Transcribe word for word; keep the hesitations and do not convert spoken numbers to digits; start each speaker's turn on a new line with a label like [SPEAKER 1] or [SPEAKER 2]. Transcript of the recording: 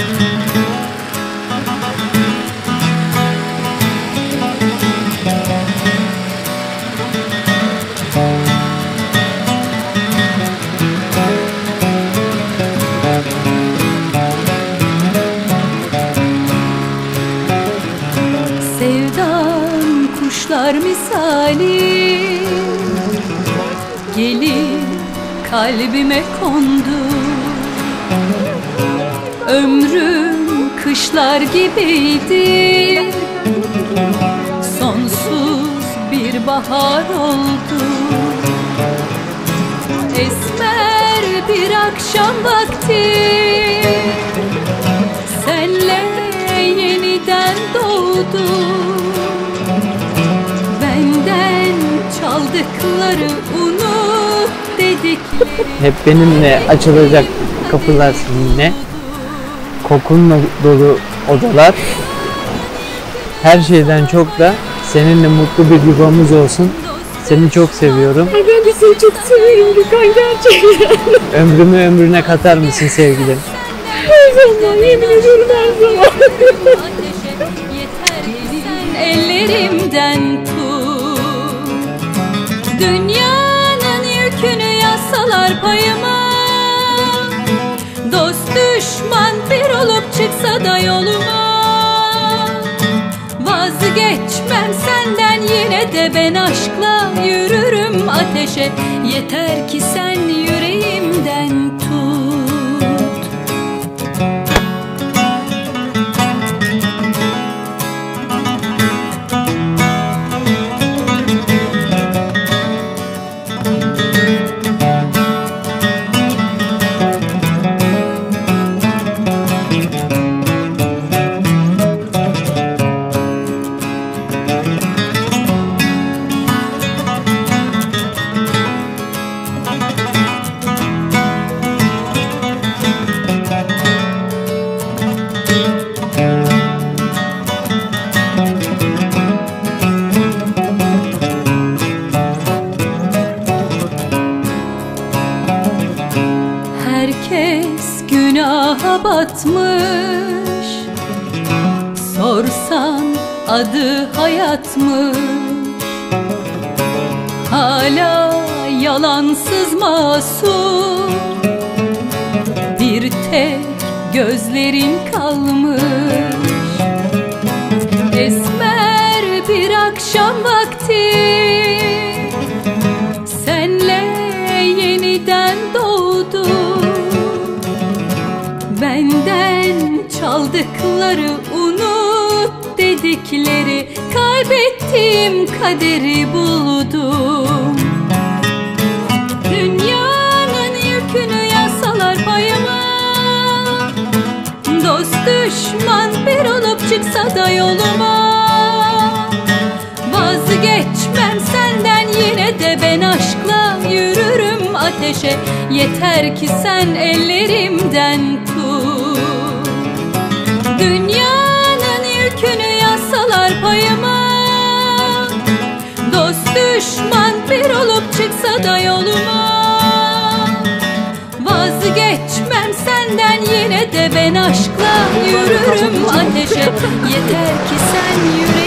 [SPEAKER 1] Sevdan kuşlar misali gelip kalbime kondu. Ömrüm kışlar gibiydi, sonsuz bir bahar oldu. Esmer bir akşam vakti senle yeniden doğdu. Benden çaldıkları unut dedikleri.
[SPEAKER 2] Hep benimle açılacak kapılar seninle, kokunla dolu odalar. Her şeyden çok da seninle mutlu bir yuvamız olsun. Seni çok seviyorum.
[SPEAKER 3] Ay ben de seni çok seviyorum Gökhan, gerçekten.
[SPEAKER 2] Ömrümü ömrüne katar mısın sevgilim?
[SPEAKER 3] Her zaman, yemin ediyorum her zaman.
[SPEAKER 1] Ellerimden tut, dünyanın yükünü yazsalar payıma, dost düşman bir olup çıksa da yoluma, vazgeçmem senden, yine de ben aşkla yürürüm ateşe. Yeter ki sen yüreğimden tut. Herkes günaha batmış, sorsan adı hayatmış. Hala yalansız masum bir tek gözlerin kalmış. Esmer bir akşam vakti senle yeniden doğdu. Benden çaldıkları unut dedikleri, kaybettiğim kaderi buldum. Dünyanın yükünü yazsalar payıma, dost düşman bir olup çıksa da yoluma, vazgeçmem senden, yine de ben aşkla yürürüm ateşe. Yeter ki sen ellerimden tut, dünyanın yükünü yazsalar payıma, dost düşman bir olup çıksa da yoluma, vazgeçmem senden, yine de ben aşkla yürürüm ateşe. Yeter ki sen yüreğimden